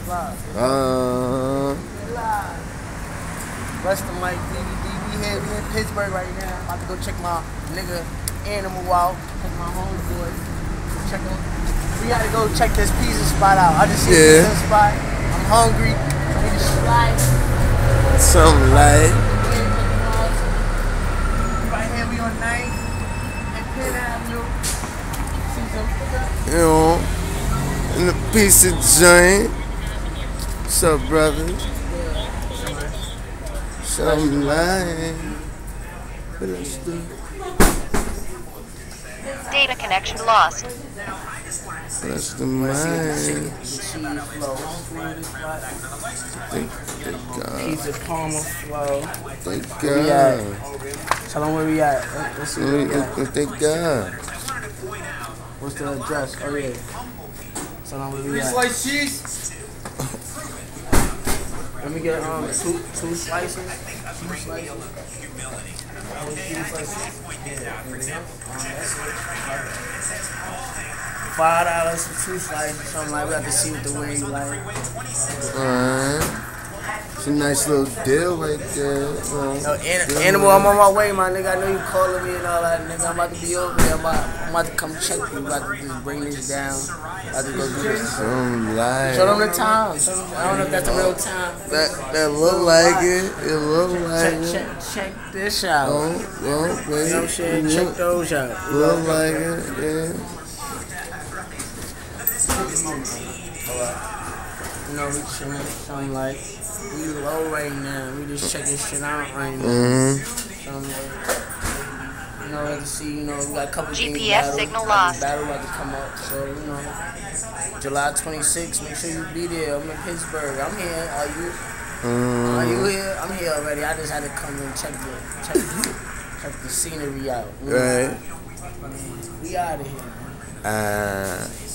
BlessDaMiCDvd. We here, we in Pittsburgh right now. I'm about to go check my nigga Anymal out. Check my homeboy. Check him. We gotta go check this pizza spot out. I just seen this pizza spot. I'm hungry. I need to slide. Something like. Right here, we on 9th and 10th Avenue. See some You know, in the pizza joint. What's up, brother? Something like. What else do? Data connection lost. That's the mind. Pizza Palmer flow. Thank Where we at? God. Tell them where we at. Let's see where we at. Thank God. What's the address? Oh yeah. Tell them where we at. Slice cheese. Let me get two slices. Two slices. $5 for 2 slices, something like. We have to see what the wing like. Alright. It's a nice little deal right there. Anymal, I'm on my way, my nigga. I know you calling me and all that, nigga. I'm about to be over there. I'm about to come check you. I'm about to just bring this down. I'm about to go do this. Show them the time. I don't know if that's the real time. That look like it. It look like it. Check this out. Well, You know what I'm saying? Check those out. Look like it, yeah. You know, we chilling, something like, we low right now. We just checking shit out right now. Something like, you know, let's see, you know, we got a couple GPS things signal lost. battle about to come up. So, you know, July 26th, make sure you be there. I'm in Pittsburgh. I'm here. Are you here? I'm here already. I just had to come and check the scenery out. Right. We out of here, man.